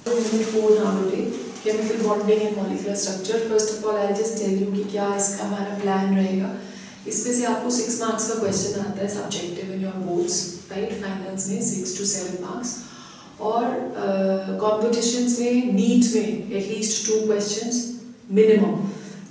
Unit 4 now today, chemical bonding and molecular structure. First of all, I'll just tell you कि क्या इसका हमारा plan रहेगा. इसमें से आपको 6 marks का question आता है subjective in your boards, right? Finals में 6 to 7 marks. और competitions में NEET में at least 2 questions minimum.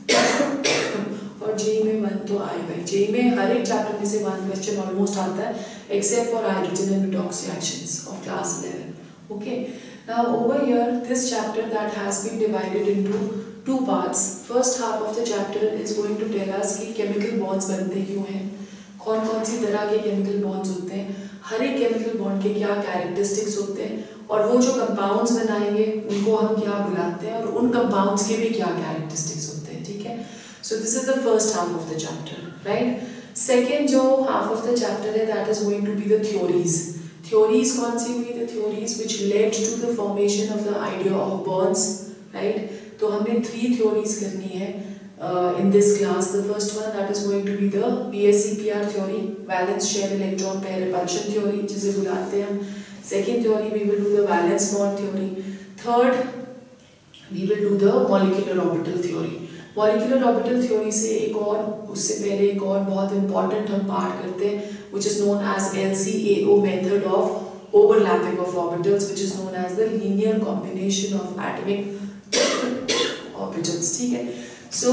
और JEE में 1 तो आएगा ही. JEE में हर एक chapter में से 1 question almost आता है, except for hydrogen and redox reactions of class 11. Okay. Now over here, this chapter that has been divided into 2 parts. First half of the chapter is going to tell us कि chemical bonds बनते क्यों हैं, कौन-कौन सी तरह के chemical bonds होते हैं, हर एक chemical bond के क्या characteristics होते हैं, और वो जो compounds बनाएंगे उनको हम क्या बुलाते हैं, और उन compounds के भी क्या characteristics होते हैं, ठीक है? So this is the first half of the chapter, right? Second जो half of the chapter है, that is going to be the theories. Theories कौन सी हुई? The theories which led to the formation of the idea of bonds, right? तो हमने 3 theories करनी है in this class. The first one that is going to be the BSEPR theory, valence shell electron pair repulsion theory, जिसे बुलाते हैं हम. Second theory we will do the valence bond theory. Third we will do the molecular orbital theory. Molecular orbital theory से एक और, उससे पहले एक और बहुत important हम part करते हैं, which is known as LCAO method of overlapping of orbitals, which is known as the linear combination of atomic orbitals. ठीक है? So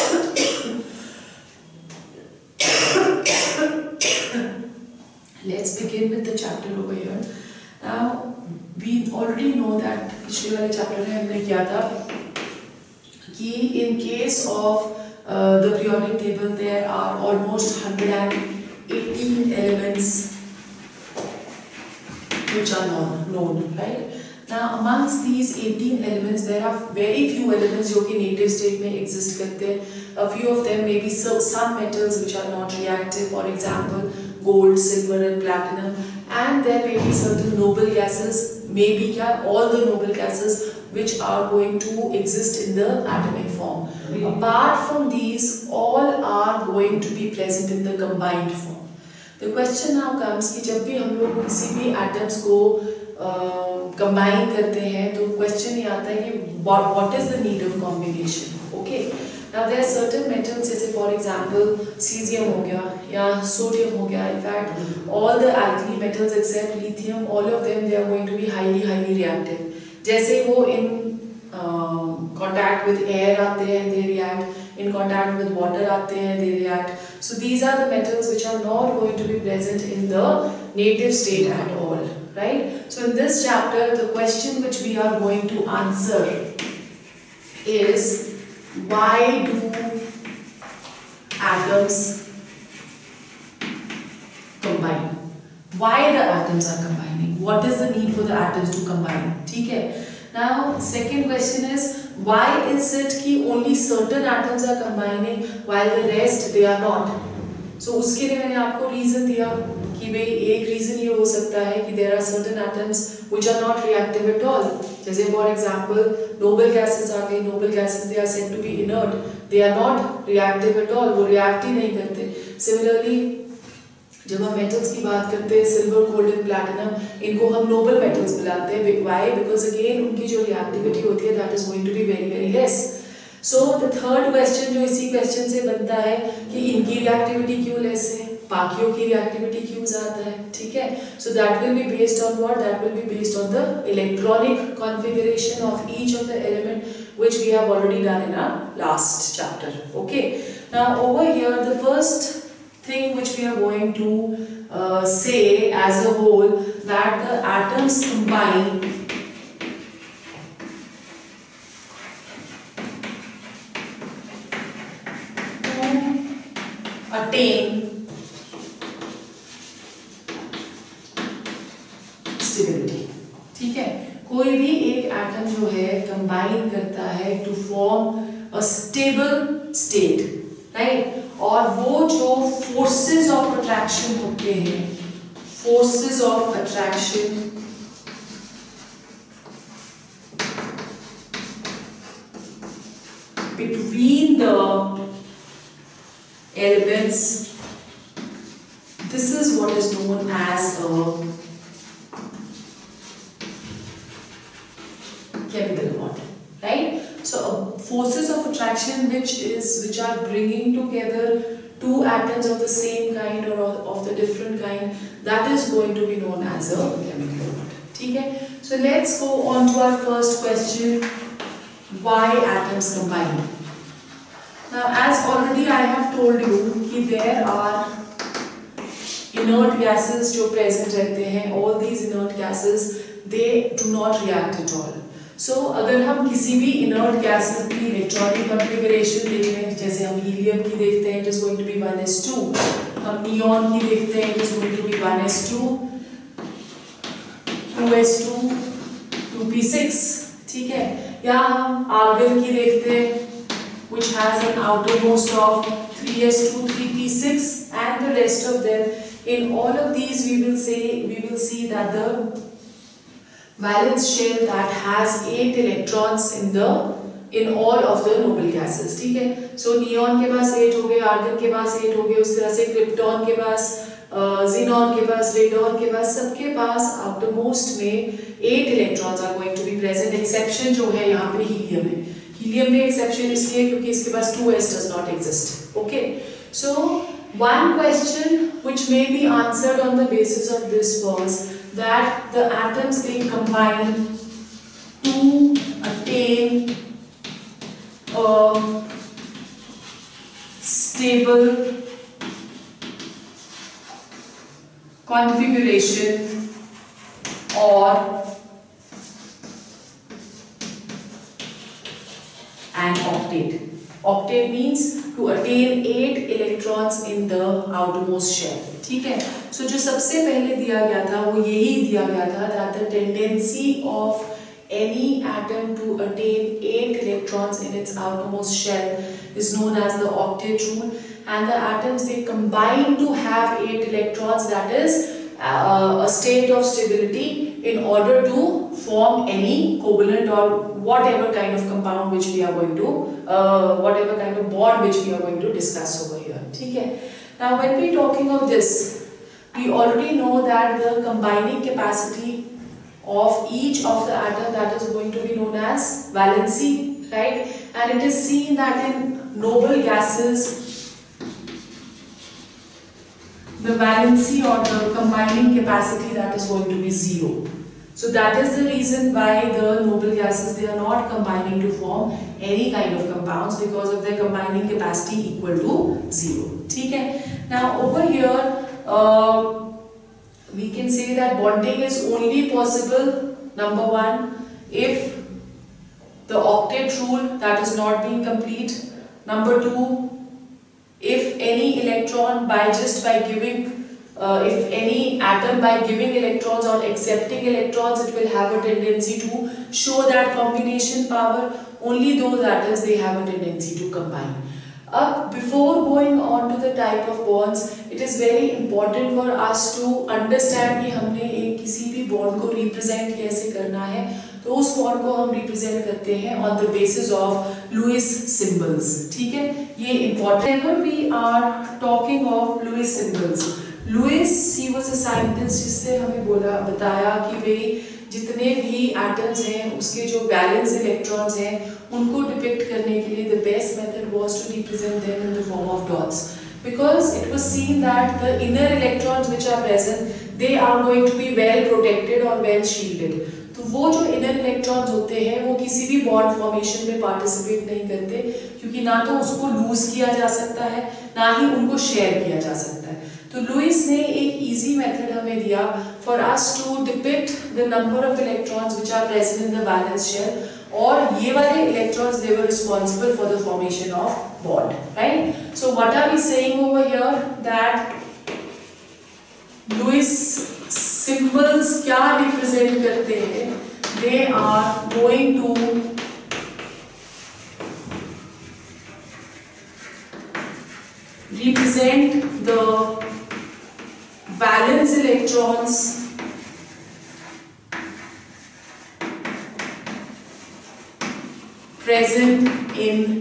let's begin with the chapter over here. Now we already know that पिछले वाले chapter में हमने किया था कि in case of the periodic table there are almost 118 elements which are known, right? Now amongst these 18 elements there are very few elements जो कि native state में exist करते हैं. A few of them may be some metals which are not reactive, for example gold, silver and platinum, and there may be certain noble gases, maybe all the noble gases which are going to exist in the atomic form. Apart from these, all are going to be present in the combined form. The question now comes कि जब भी हम लोग किसी भी atoms को combine करते हैं तो question ये आता है कि what is the need of combination? Okay. Now there are certain metals, जैसे for example cesium हो गया या sodium हो गया. In fact, all the alkali metals except lithium, all of them they are going to be highly reactive. जैसे वो in contact with air आते हैं, they react. In contact with water आते हैं, they react. So these are the metals which are not going to be present in the native state at all, right? So in this chapter, the question which we are going to answer is, why do atoms combine? Why the atoms are combining? What is the need for the atoms to combine? ठीक है? Now second question is, why is it कि only certain atoms are combining while the rest they are not? So उसके लिए मैंने आपको reason दिया कि भाई एक reason ये हो सकता है कि there are certain atoms which are not reactive at all. जैसे for example noble gases आ गए. Noble gases they are said to be inert. They are not reactive at all. वो react ही नहीं करते. Similarly जब हम metals की बात करते हैं, silver, gold and platinum, इनको हम noble metals बुलाते हैं. Why? Because again उनकी जो reactivity होती है that is going to be very less. So the third question जो इसी question से बनता है कि इनकी reactivity क्यों less है, बाकियों की reactivity क्यों ज़्यादा है, ठीक है? So that will be based on what? That will be based on the electronic configuration of each of the element which we have already done in our last chapter. Okay. Now over here the first thing which we are going to say as a whole, that the atoms combine to attain stability. ठीक है? कोई भी एक atom जो है combine करता है to form a stable state, right? और वो जो forces of attraction होते हैं, forces of attraction between the elements, this is what is known as a So forces of attraction which are bringing together two atoms of the same kind or of the different kind, that is going to be known as a chemical bond. Okay? So let's go on to our first question. Why atoms combine? Now, as already I have told you कि there are inert gases जो present रहते हैं. All these inert gases, they do not react at all. So अगर हम किसी भी inert gas की electronic configuration देख लें, जैसे हम helium की देखते हैं, it is going to be 1s2. हम neon की देखते हैं, it is going to be 1s2, 2s2, 2p6. ठीक है? या हम argon की देखते हैं, which has an outermost of 3s2, 3p6, and the rest of them. In all of these, we will see that the valence shell that has 8 electrons in all of the noble gases. ठीक है? So neon के पास 8 हो गए, argon के पास 8 हो गए, उस तरह से krypton के पास, xenon के पास, radon के पास, सबके पास outermost में 8 electrons are going to be present. Exception जो है यहाँ पे helium है. Helium में exception इसलिए क्योंकि इसके पास 2s does not exist. Okay? So one question which may be answered on the basis of this was that the atoms, they combine to attain a stable configuration or an octet. Octet means to attain 8 electrons in the outermost shell. ठीक है? So जो सबसे पहले दिया गया था वो यही दिया गया था that the tendency of any atom to attain 8 electrons in its outermost shell is known as the octet rule, and the atoms, they combine to have 8 electrons, that is a state of stability in order to form any covalent or whatever kind of compound which we are going to whatever kind of bond which we are going to discuss over here. ठीक है? Now when we are talking of this, we already know that the combining capacity of each of the atom, that is going to be known as valency, right? And it is seen that in noble gases the valency or the combining capacity, that is going to be 0. So that is the reason why the noble gases, they are not combining to form any kind of compounds, because of their combining capacity equal to 0. ठीक है? Now over here we can say that bonding is only possible, number one, if the octet rule, that is not being complete. Number two, if any electron if any atom by giving electrons or accepting electrons, it will have a tendency to show that combination power. Only those atoms, they have a tendency to combine. Before going on to the type of bonds, it is very important for us to understand कि हमने एक किसी भी bond को represent कैसे करना है. तो उस bond को हम represent करते हैं on the basis of Lewis symbols. ठीक है? ये important. Whenever we are talking of Lewis symbols, Lewis, he was a scientist जिसने हमें बताया कि भाई जितने भी atoms हैं उसके जो valence electrons हैं उनको depict करने के लिए the best method was to represent them in the form of dots, because it was seen that the inner electrons which are present, they are going to be well protected or well shielded. तो वो जो inner electrons होते हैं वो किसी भी bond formation में participate नहीं करते, क्योंकि ना तो उसको lose किया जा सकता है ना ही उनको share किया जा सकता है. तो लुइस ने एक easy method हमें दिया for us to depict the number of electrons which are present in the valence shell, और ये वाले electrons, they were responsible for the formation of bond, right? So what are we saying over here, that Lewis symbols क्या represent करते हैं? They are going to represent the valence electrons present in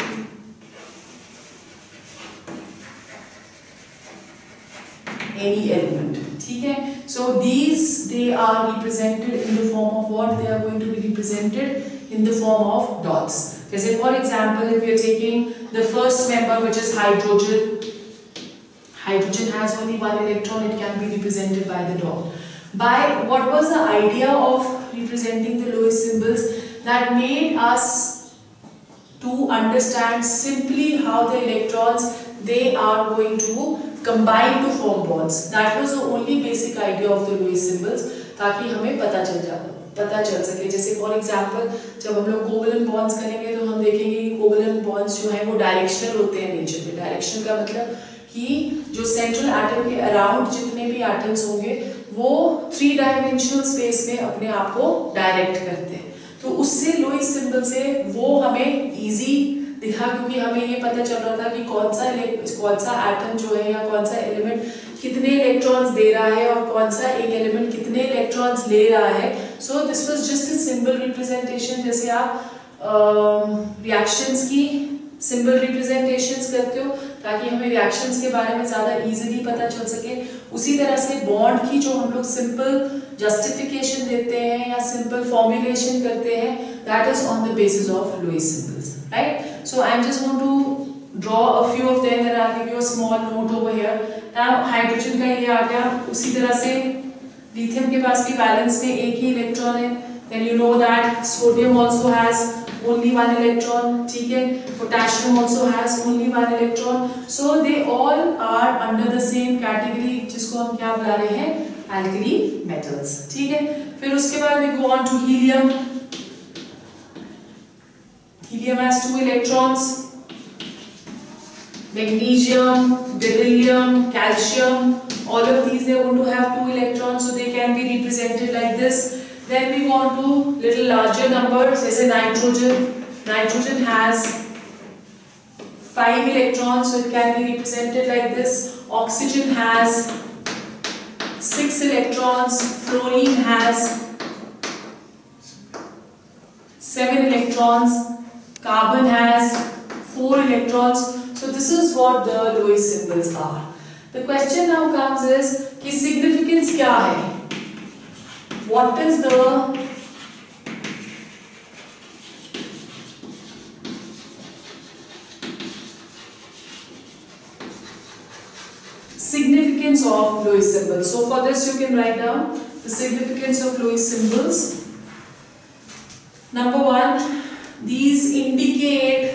any element. ठीक है? So these, they are represented in the form of what? They are going to be represented in the form of dots. जैसे for example, if we are taking the first member, which is hydrogen. Hydrogen has only one electron, it can be represented by the dot. What was the idea of representing the Lewis symbols? That made us to understand simply how the electrons, they are going to combine to form bonds. That was the only basic idea of the Lewis symbols, ताकि हमें पता चल सके. जैसे for example, जब हम लोग covalent bonds करेंगे तो हम देखेंगे कि कोवलेंट bonds जो है वो डायरेक्शनल होते हैं नेचर में. डायरेक्शनल का मतलब कि जो सेंट्रल एटम के अराउंड जितने भी एटम्स होंगे वो 3 डायमेंशनल स्पेस में अपने आप को डायरेक्ट करते हैं. तो उससे लुईस सिंबल से वो हमें इजी दिखा, क्योंकि हमें ये पता चल रहा था कि कौन सा एटम जो है या कौन सा एलिमेंट कितने इलेक्ट्रॉन्स दे रहा है और कौन सा एक एलिमेंट कितने इलेक्ट्रॉन्स ले रहा है. So this was just a symbol representation. जैसे आप रिएक्शंस की सिंबल रिप्रेजेंटेशंस करते हो ताकि हमें रिएक्शंस के बारे में ज़्यादा इजीली पता चल सके, उसी तरह से बॉन्ड की जो हम लोग सिंपल जस्टिफिकेशन देते हैं या सिंपल फॉर्मुलेशन करते हैं, that is on the basis of Lewis symbols, right. So I am just want to draw a few of them, then I will give you a small note over here. Now hydrogen का ये आ गया. उसी तरह से lithium के पास भी balance में एक ही इलेक्ट्रॉन है. Then you know that sodium also has only one electron, ठीक है. Potassium also has only one electron. So they all are under the same category, जिसको हम क्या बुला रहे हैं, alkali metals, ठीक है. फिर उसके बाद we go on to helium. Helium has 2 electrons. Magnesium, beryllium, calcium, all of these they are going to have 2 electrons, so they can be represented like this. Then we go on to little larger numbers. Jैसे nitrogen. Nitrogen has 5 electrons, so it can be represented like this. Oxygen has 6 electrons. Fluorine has 7 electrons. Carbon has 4 electrons. So this is what the Lewis symbols are. The question now comes is कि significance क्या है? What is the significance of Lewis symbols? So for this you can write down the significance of Lewis symbols. Number 1, these indicate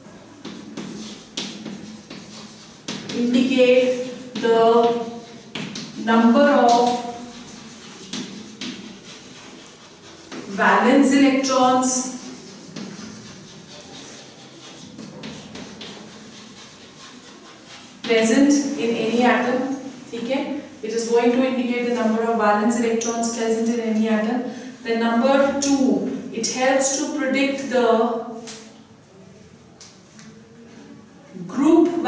the number of valence electrons present in any atom, ठीक है. It is going to indicate the number of valence electrons present in any atom. Then number 2, it helps to predict the group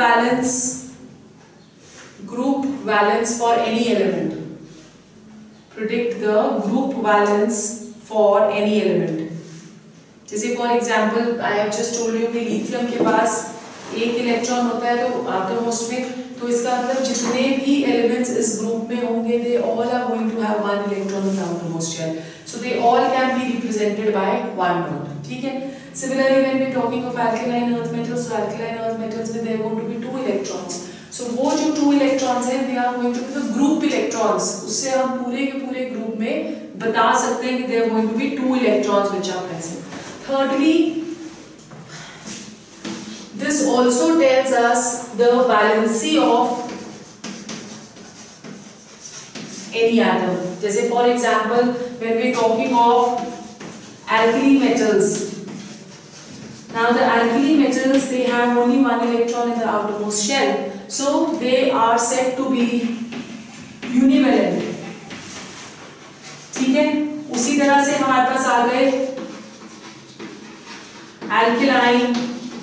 valence for any element. Predict the group valence for any element. जैसे for example, I have just told you कि lithium के पास एक electron होता है तो outermost में, तो इसका मतलब जितने भी elements इस group में होंगे, they all are going to have one electron in the outermost shell. So they all can be represented by one dot. ठीक है. Similarly, when we are talking of alkaline earth metals, so alkaline earth metals में there are going to be 2 electrons. So वो जो 2 electrons हैं, they are going to be the group electrons. उससे हम पूरे के पूरे group में बता सकते हैं कि there are going to be 2 electrons which are present. Thirdly, this also tells us the valency of any atom. जैसे for example, when we are talking of alkali metals. Now the alkali metals, they have only 1 electron in the outermost shell, so they are said to be univalent. ठीक है. उसी तरह से हमारे पास आ गए alkaline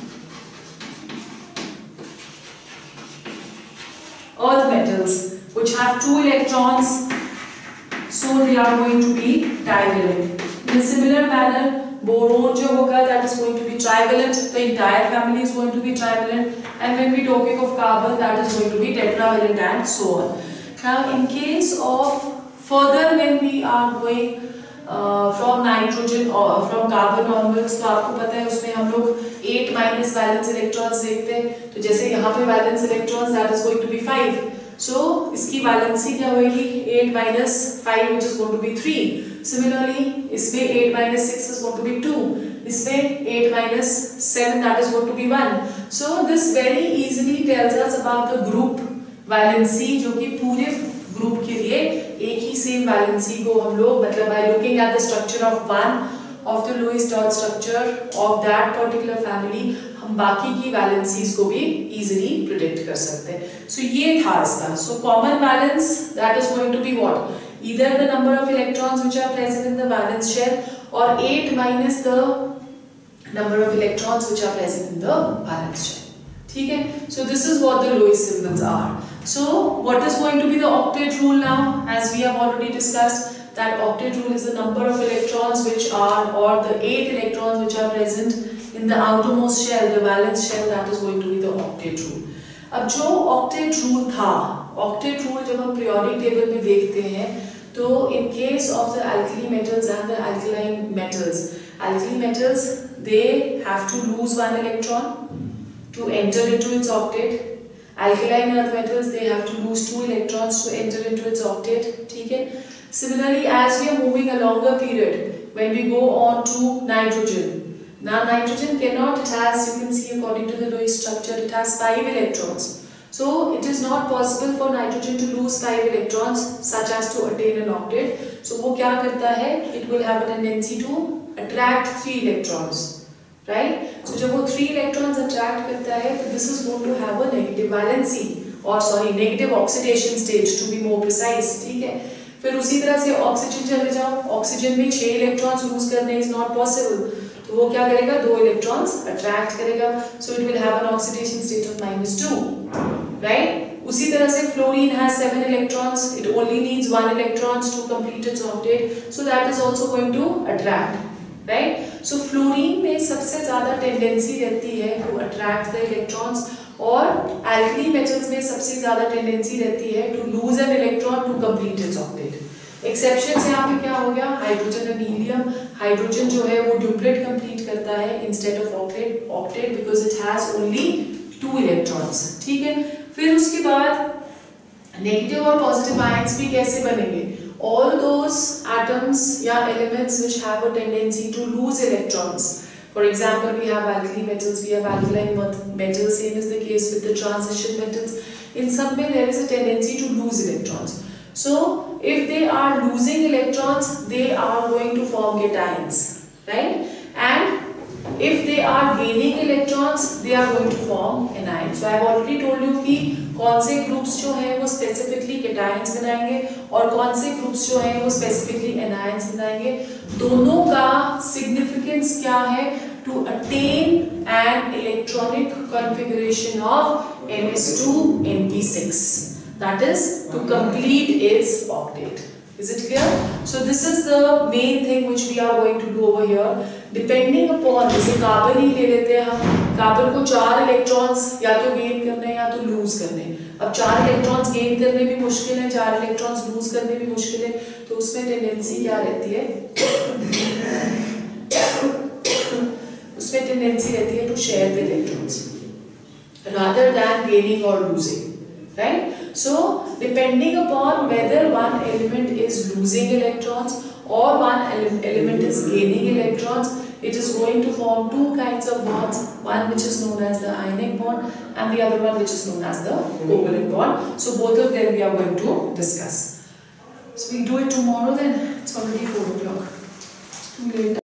earth metals which have 2 electrons, so they are going to be divalent. In a similar manner, boron जो होगा, that is going to be trivalent. The entire family is going to be trivalent. And when we talking of carbon, that is going to be tetravalent and so on. Now, in case of further, when we are going from nitrogen और from carbon onwards, तो आपको पता है उसमें हम लोग 8 minus valence electrons देखते हैं। तो जैसे यहाँ पे valence electrons that is going to be 5, so इसकी वैलेंसी क्या होगी 8 minus 5 which is going to be 3. Similarly इसमें 8 minus 6 is going to be 2, इसमें 8 minus 7 that is going to be 1. So this very easily tells us about the group valency, जो कि पूरे group के लिए एक ही सेम वैलेंसी को हम लोग मतलब by looking at the structure of one of the Lewis dot structure of that particular family हम बाकी की वैलेंसीज को भी easily predict कर सकते हैं. So ये था इसका. So common valence that is going to be what? Either the number of electrons which are present in the valence shell or 8 minus the number of electrons which are present in the valence shell. ठीक है? So this is what the Lewis symbols are. So what is going to be the octet rule now? As we have already discussed, that octet rule is the number of electrons which are, or the 8 electrons which are present in the outermost shell, the valence shell, that is going to be the octet rule. अब जो octet rule था, octet rule जब हम periodic table में देखते हैं, तो in case of the alkali metals and the alkaline metals, they have to lose one electron to enter into its octet. Alkaline earth metals, they have to lose 2 electrons to enter into its octet. ठीक है? Similarly, as we are moving a longer period, when we go on to nitrogen, now nitrogen cannot, it has, you can see according to the Lewis structure, it has 5 electrons. So it is not possible for nitrogen to lose 5 electrons such as to attain an octet. So वो क्या करता है? It will have a tendency to attract 3 electrons. Right? So जब वो 3 electrons attract करता है, तो this is going to have a negative valency, or sorry, negative oxidation state to be more precise. ठीक है? फिर उसी तरह से ऑक्सीजन चले जाओ, ऑक्सीजन में 6 electrons lose करने is not possible. तो वो क्या करेगा? 2 electrons attract करेगा. So it will have an oxidation state of -2. Right? उसी तरह से fluorine has 7 electrons. It only needs 1 electrons to complete its octet. So that is also going to attract. Right? So fluorine में सबसे ज़्यादा tendency रहती है to attract the electrons, और alkali metals में सबसे ज़्यादा टेंडेंसी रहती है to lose an electron to complete its octet. Exceptions यहाँ पे क्या हो गया? हाइड्रोजन और हीलियम. हाइड्रोजन जो है वो डुप्लेट कंप्लीट करता है instead of octet because it has only 2 electrons. ठीक है? फिर उसके बाद नेगेटिव और पॉजिटिव आयंस भी कैसे बनेंगे? All those atoms या elements which have a tendency to lose electrons. For example, we have alkali metals, we have alkaline metals, same is the case with the transition metals. In some way there is a tendency to lose electrons. So if they are losing electrons, they are going to form cations, right? And if they are gaining electrons, they are going to form anions. So I have already told you कि कौन से groups जो हैं वो specifically cations बनाएंगे और कौन से ग्रुप्स जो हैं वो स्पेसिफिकली एनायंस बनाएंगे. दोनों का सिग्निफिकेंस क्या है? To attain an electronic configuration of NS2 NP6, that is to complete its octet. Is it clear? So this is the main thing which we are going to do over here. Depending upon, जैसे carbon ही ले लेते हैं हम, carbon को 4 electrons या तो gain करने हैं या तो लूज करने हैं. अब 4 इलेक्ट्रॉन्स गेन करने भी मुश्किल है, 4 इलेक्ट्रॉन्स लूज करने भी मुश्किल है, तो उसमें टेंडेंसी क्या रहती है? उसमें टेंडेंसी रहती है to share the electrons rather than gaining or losing. Right? So depending upon whether one element is losing electrons or one element is gaining electrons, it is going to form 2 kinds of bonds, one which is known as the ionic bond and the other one which is known as the covalent bond. So both of them we are going to discuss. So we'll do it tomorrow then. It's already 4 o'clock. Too late.